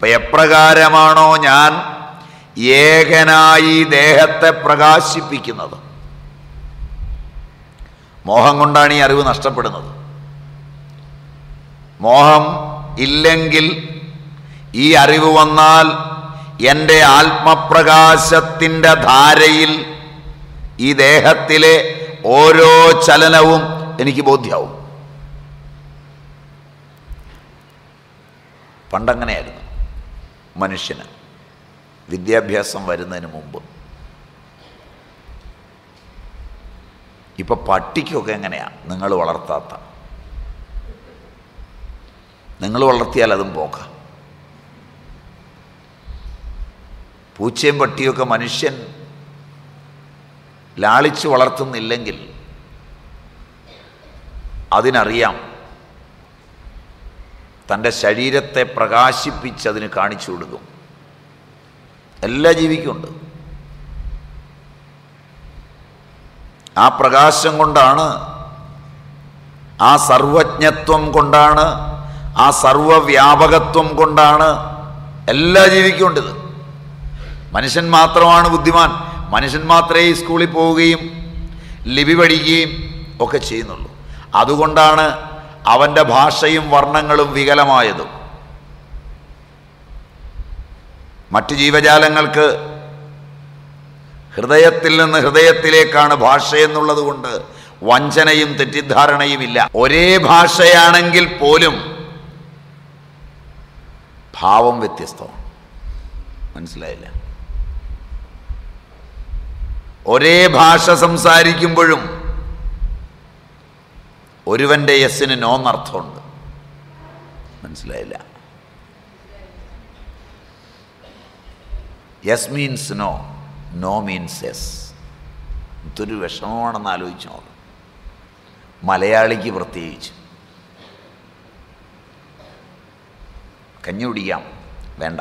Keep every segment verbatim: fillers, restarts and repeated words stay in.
അപ്പം എപ്രകാരമാണോ ഞാൻ ഏകനായി ദേഹത്തെ പ്രകാശിപ്പിക്കുന്നത്, മോഹം കൊണ്ടാണ് ഈ അറിവ് നഷ്ടപ്പെടുന്നത്. മോഹം ഇല്ലെങ്കിൽ ഈ അറിവ് വന്നാൽ എൻ്റെ ആത്മപ്രകാശത്തിൻ്റെ ധാരയിൽ ഈ ദേഹത്തിലെ ഓരോ ചലനവും എനിക്ക് ബോധ്യമാവും. പണ്ടങ്ങനെയായിരുന്നു മനുഷ്യന് വിദ്യാഭ്യാസം വരുന്നതിന് മുമ്പ്. ഇപ്പം പട്ടിക്കൊക്കെ എങ്ങനെയാണ് നിങ്ങൾ വളർത്താത്ത, നിങ്ങൾ വളർത്തിയാൽ അതും പോകാം. പൂച്ചയും പട്ടിയൊക്കെ മനുഷ്യൻ ലാളിച്ച് വളർത്തുന്നില്ലെങ്കിൽ അതിനറിയാം തൻ്റെ ശരീരത്തെ പ്രകാശിപ്പിച്ച് അതിന് കാണിച്ചു കൊടുക്കും. എല്ലാ ജീവിക്കുമുണ്ട്. ആ പ്രകാശം കൊണ്ടാണ്, ആ സർവജ്ഞത്വം കൊണ്ടാണ്, ആ സർവവ്യാപകത്വം കൊണ്ടാണ് എല്ലാ ജീവിക്കുമുണ്ടത്. മനുഷ്യൻ മാത്രമാണ് ബുദ്ധിമാൻ. മനുഷ്യൻ മാത്രമേ ഈ സ്കൂളിൽ പോവുകയും ലിപി പഠിക്കുകയും ഒക്കെ ചെയ്യുന്നുള്ളൂ. അതുകൊണ്ടാണ് അവൻ്റെ ഭാഷയും വർണ്ണങ്ങളും വികലമായതും. മറ്റു ജീവജാലങ്ങൾക്ക് ഹൃദയത്തിൽ നിന്ന് ഹൃദയത്തിലേക്കാണ് ഭാഷയെന്നുള്ളത് കൊണ്ട് വഞ്ചനയും തെറ്റിദ്ധാരണയുമില്ല. ഒരേ ഭാഷയാണെങ്കിൽ പോലും ഭാവം വ്യത്യസ്തമാണ്. മനസ്സിലായില്ല? ഒരേ ഭാഷ സംസാരിക്കുമ്പോഴും ഒരുവൻ്റെ യെസ്സിന് നോ എന്നർത്ഥമുണ്ട്. മനസ്സിലായില്ല? Yes means no, no means yes. ഇതൊരു വിഷമമാണെന്ന് ആലോചിച്ചു നോക്കാം. മലയാളിക്ക് പ്രത്യേകിച്ച്. കഞ്ഞി കുടിക്കാം, വേണ്ട.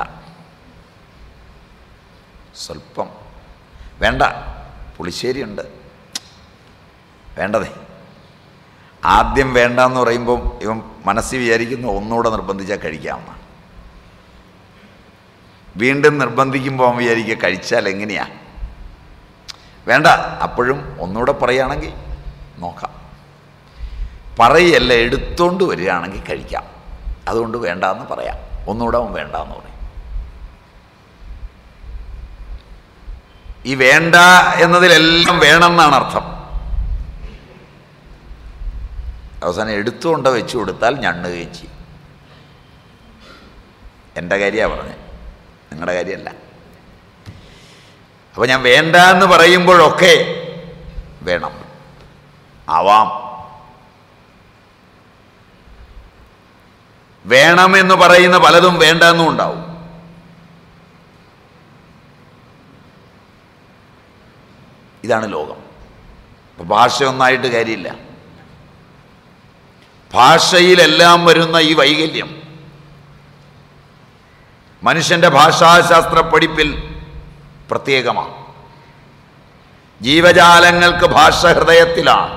സ്വല്പം വേണ്ട, പുളിശ്ശേരിയുണ്ട്, വേണ്ടതേ. ആദ്യം വേണ്ടെന്ന് പറയുമ്പം ഇവൻ മനസ്സിൽ വിചാരിക്കുന്നു ഒന്നുകൂടെ നിർബന്ധിച്ചാൽ കഴിക്കാമെന്ന്. വീണ്ടും നിർബന്ധിക്കുമ്പോൾ അവൻ വിചാരിക്കുക കഴിച്ചാൽ എങ്ങനെയാ, വേണ്ട. അപ്പോഴും ഒന്നുകൂടെ പറയുകയാണെങ്കിൽ നോക്കാം. പറയല്ല, എടുത്തോണ്ട് വരികയാണെങ്കിൽ കഴിക്കാം. അതുകൊണ്ട് വേണ്ടാന്ന് പറയാം. ഒന്നുകൂടെ അവൻ വേണ്ടാന്ന് പറയും. ഈ വേണ്ട എന്നതിലെല്ലാം വേണമെന്നാണ് അർത്ഥം. അവസാനം എടുത്തുകൊണ്ട് വെച്ചു കൊടുത്താൽ ഞണ്ണുകയും ചെയ്യും. എൻ്റെ കാര്യമാണ് പറഞ്ഞത്, നിങ്ങളുടെ കാര്യമല്ല. അപ്പോൾ ഞാൻ വേണ്ട എന്ന് പറയുമ്പോഴൊക്കെ വേണം, ആവാം. വേണമെന്ന് പറയുന്ന പലതും വേണ്ട എന്നും ഉണ്ടാവും. ഇതാണ് ലോകം. അപ്പോൾ ഭാഷ ഒന്നായിട്ട് കാര്യമില്ല. ഭാഷയിലെല്ലാം വരുന്ന ഈ വൈകല്യം മനുഷ്യൻ്റെ ഭാഷാശാസ്ത്ര പഠിപ്പിൽ പ്രത്യേകമാണ്. ജീവജാലങ്ങൾക്ക് ഭാഷ ഹൃദയത്തിലാണ്.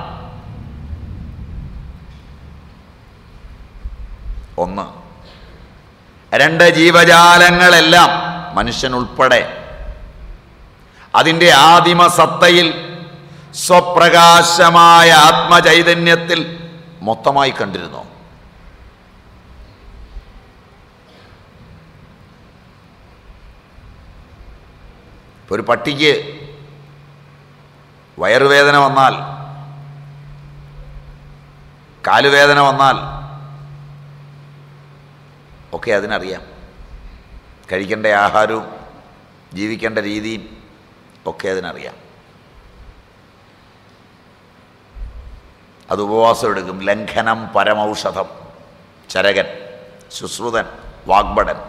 ഒന്ന്. രണ്ട്, ജീവജാലങ്ങളെല്ലാം മനുഷ്യനുൾപ്പെടെ അതിൻ്റെ ആദിമ സത്തയിൽ സ്വപ്രകാശമായ ആത്മചൈതന്യത്തിൽ മൊത്തമായി കണ്ടിരുന്നു. ഇപ്പോൾ ഒരു പട്ടിക്ക് വയറുവേദന വന്നാൽ, കാലുവേദന വന്നാൽ ഒക്കെ അതിനറിയാം. കഴിക്കേണ്ട ആഹാരവും ജീവിക്കേണ്ട രീതിയും ഒക്കെ അതിനറിയാം. അത് ഉപവാസം എടുക്കും. ലംഘനം പരമൌഷധം. ചരകൻ, ശുശ്രുതൻ, വാഗ്ഭടൻ.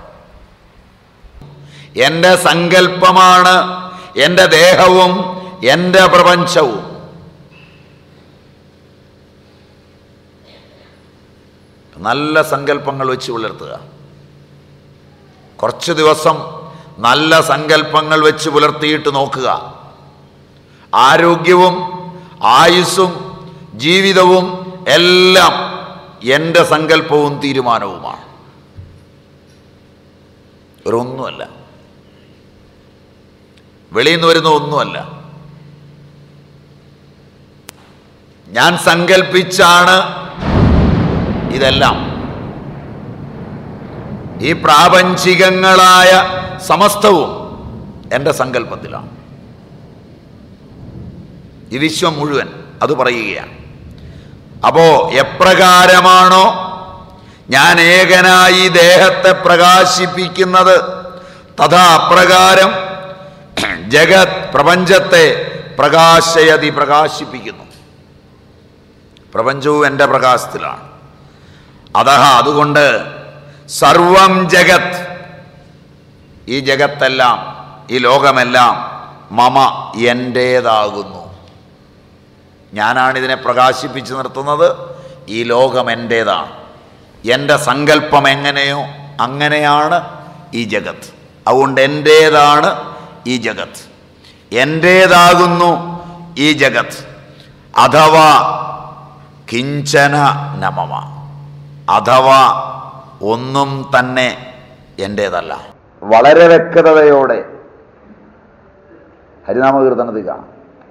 എൻ്റെ സങ്കല്പമാണ് എൻ്റെ ദേഹവും എൻ്റെ പ്രപഞ്ചവും. നല്ല സങ്കല്പങ്ങൾ വെച്ച് പുലർത്തുക. കുറച്ച് ദിവസം നല്ല സങ്കല്പങ്ങൾ വെച്ച് പുലർത്തിയിട്ട് നോക്കുക. ആരോഗ്യവും ആയുസ്സും ജീവിതവും എല്ലാം എൻ്റെ സങ്കല്പവും തീരുമാനവുമാണ്. ഒരൊന്നുമല്ല, വെളിയിൽ നിന്ന് വരുന്ന ഒന്നുമല്ല. ഞാൻ സങ്കൽപ്പിച്ചാണ് ഇതെല്ലാം. ഈ പ്രാപഞ്ചികങ്ങളായ സമസ്തവും എൻ്റെ സങ്കല്പത്തിലാണ്. ഈ വിശ്വം മുഴുവൻ അത് പറയുകയാണ്. അപ്പോ എപ്രകാരമാണോ ഞാൻ ഏകനായി ദേഹത്തെ പ്രകാശിപ്പിക്കുന്നത്, തഥാ അപ്രകാരം ജഗത് പ്രപഞ്ചത്തെ പ്രകാശയതി പ്രകാശിപ്പിക്കുന്നു. പ്രപഞ്ചവും എൻ്റെ പ്രകാശത്തിലാണ്. അതഹ അതുകൊണ്ട് സർവം ജഗത്, ഈ ജഗത്തെല്ലാം, ഈ ലോകമെല്ലാം മമ എൻ്റേതാകുന്നു. ഞാനാണിതിനെ പ്രകാശിപ്പിച്ച് നിർത്തുന്നത്. ഈ ലോകം എൻ്റേതാണ്. എൻ്റെ സങ്കല്പം എങ്ങനെയോ അങ്ങനെയാണ് ഈ ജഗത്ത്. അതുകൊണ്ട് എൻ്റേതാണ് ഈ ജഗത്ത്, എൻ്റേതാകുന്നു ഈ ജഗത്ത്. അഥവാ കിഞ്ചന നമമ, അഥവാ ഒന്നും തന്നെ എൻ്റേതല്ല. വളരെ വ്യക്തതയോടെ ഹരിനാമകീർത്തനത്തിൽ കാണാം.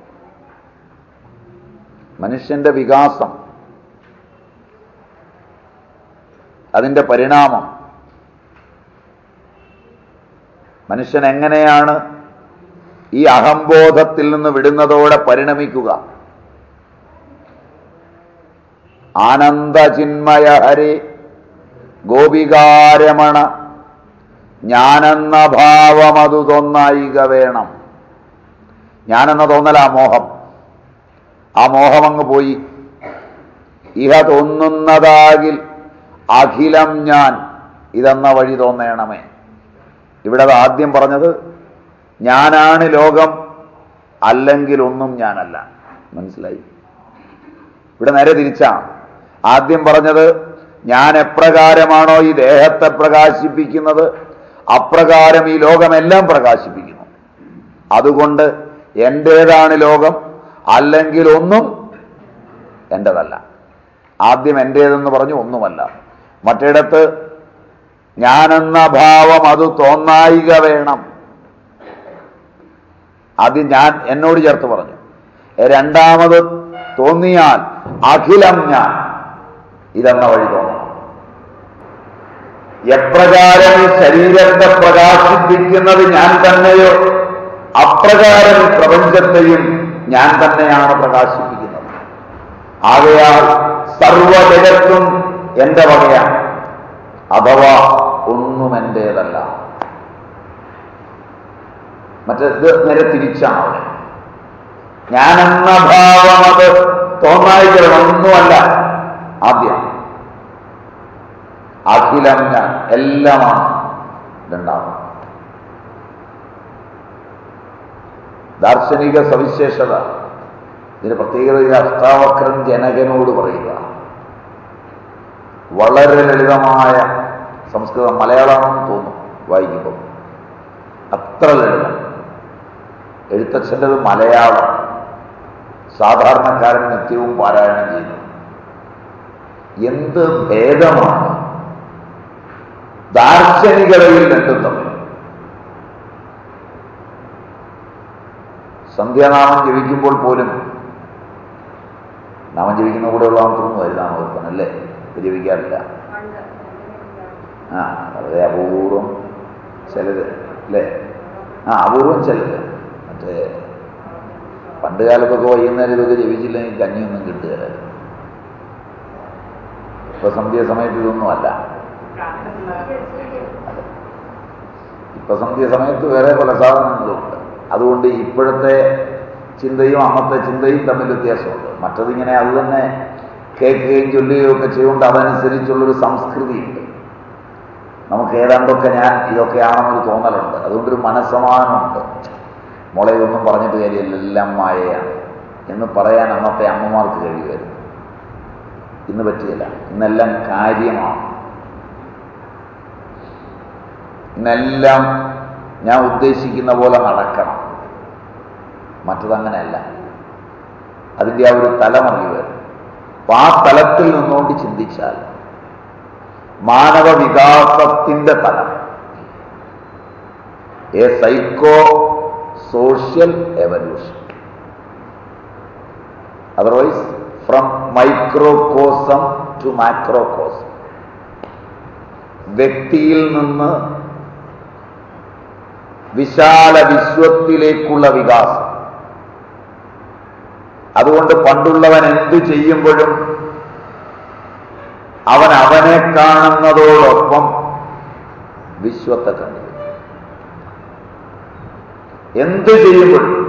മനുഷ്യന്റെ വികാസം, അതിൻ്റെ പരിണാമം, മനുഷ്യൻ എങ്ങനെയാണ് ഈ അഹംബോധത്തിൽ നിന്ന് വിടുന്നതോടെ പരിണമിക്കുക. ആനന്ദചിന്മയ ഹരേ ഗോപികാരമണ ഞാനെന്ന ഭാവമതു തോന്നായിക വേണം. ഞാനെന്ന തോന്നലാ മോഹം. ആ മോഹം അങ്ങ് പോയി. ഇഹ തോന്നുന്നതാകിൽ അഖിലം ഞാൻ ഇതെന്ന വഴി തോന്നേണമേ. ഇവിടെ അത് ആദ്യം പറഞ്ഞത് ഞാനാണ് ലോകം, അല്ലെങ്കിൽ ഒന്നും ഞാനല്ല. മനസ്സിലായി? ഇവിടെ നേരെ തിരിച്ചാണ്. ആദ്യം പറഞ്ഞത് ഞാൻ എപ്രകാരമാണോ ഈ ദേഹത്തെ പ്രകാശിപ്പിക്കുന്നത്, അപ്രകാരം ഈ ലോകമെല്ലാം പ്രകാശിപ്പിക്കുന്നു. അതുകൊണ്ട് എൻ്റേതാണ് ലോകം, അല്ലെങ്കിൽ ഒന്നും എൻ്റെതല്ല. ആദ്യം എൻ്റേതെന്ന് പറഞ്ഞു, ഒന്നുമല്ല. മറ്റിടത്ത് ഞാനെന്ന ഭാവം അത് തോന്നായിക വേണം. ആദ്യം ഞാൻ എന്നോട് ചേർത്ത് പറഞ്ഞു. രണ്ടാമത് തോന്നിയാൽ അഖിലം ഞാൻ ഇതെന്ന വഴി തോന്നണം. എപ്രകാരം ഈ ശരീരത്തെ പ്രകാശിപ്പിക്കുന്നത് ഞാൻ തന്നെയോ അപ്രകാരം പ്രപഞ്ചത്തെയും ഞാൻ തന്നെയാണ് പ്രകാശിപ്പിക്കുന്നത്. ആകയാൽ സർവജഗത്തും എന്റെ വകയാണ്, അഥവാ ഒന്നും എന്റേതല്ല. മറ്റേത് നേരെ തിരിച്ചാണ്. അവിടെ ഞാനെന്ന ഭാവം അത് തോന്നായിക്കണം, ഒന്നുമല്ല. ആദ്യം അഖിലം ഞാൻ, എല്ലാമാണ്. രണ്ടാമത് ദാർശനിക സവിശേഷത, ഇതിന് പ്രത്യേകത ഈ അഷ്ടാവക്രം ജനകനോട് പറയുക. വളരെ ലളിതമായ സംസ്കൃതം, മലയാളമാണെന്ന് തോന്നും വായിക്കുമ്പോൾ. അത്ര ലളിതം. എഴുത്തച്ഛൻ്റെത് മലയാളം, സാധാരണക്കാരൻ നിത്യവും പാരായണം ചെയ്യുന്നു. എന്ത് ഭേദമാണ് ദാർശനികതയിൽ രണ്ടും തമ്മിൽ. സന്ധ്യാനാമം ജപിക്കുമ്പോൾ പോലും, നാമം ജപിക്കുന്ന കൂടെ ഉള്ളതാണെന്ന് തോന്നുന്നു ഹരിനാമകീർത്തനം, അല്ലേ? ജപിക്കാറില്ല. ആ വളരെ അപൂർവം ചിലത്, അല്ലേ? ആ അപൂർവം ചിലത്. മറ്റേ പണ്ട് കാലത്തൊക്കെ വൈകുന്നേരം ഇതൊക്കെ ജപിച്ചില്ലെങ്കിൽ കഞ്ഞിയൊന്നും കിട്ടുകയില്ല. ഇപ്പൊ സന്ധ്യ സമയത്ത് ഇതൊന്നും അല്ല. ഇപ്പൊ സന്ധ്യ സമയത്ത് വേറെ പല സാധനങ്ങളുണ്ട്. അതുകൊണ്ട് ഇപ്പോഴത്തെ ചിന്തയും അന്നത്തെ ചിന്തയും തമ്മിൽ വ്യത്യാസമുണ്ട്. മറ്റതിങ്ങനെ അത് തന്നെ കേൾക്കുകയും ചൊല്ലുകയും ഒക്കെ ചെയ്യുകൊണ്ട് അതനുസരിച്ചുള്ളൊരു സംസ്കൃതിയുണ്ട്. നമുക്ക് ഏതാണ്ടൊക്കെ ഞാൻ ഇതൊക്കെയാണെന്നൊരു തോന്നലുണ്ട്. അതുകൊണ്ടൊരു മനസ്സമാനമുണ്ട്. മോളെ ഇതൊന്നും പറഞ്ഞിട്ട് കാര്യമില്ല, എല്ലാം മായയാണ് എന്ന് പറയാൻ അന്നത്തെ അമ്മമാർക്ക് കഴിയുമായിരുന്നു. ഇന്ന് പറ്റിയില്ല. ഇന്നെല്ലാം കാര്യമാണ്. ഇന്നെല്ലാം ഞാൻ ഉദ്ദേശിക്കുന്ന പോലെ നടക്കണം. മറ്റതങ്ങനെയല്ല. അതിൻ്റെ ആ ഒരു തലം അറിയുമായിരുന്നു. അപ്പൊ ആ തലത്തിൽ നിന്നുകൊണ്ട് ചിന്തിച്ചാൽ മാനവ വികാസത്തിൻ്റെ തലം, a psychosocial evolution. Otherwise from microcosm to macrocosm, വ്യക്തിയിൽ നിന്ന് വിശാല വിശ്വത്തിലേക്കുള്ള വികാസം. അതുകൊണ്ട് പണ്ടുള്ളവൻ എന്തു ചെയ്യുമ്പോഴും അവൻ അവനെ കാണുന്നതോടൊപ്പം വിശ്വത്തെ കണ്ടു. എന്തു ചെയ്യുമ്പോഴും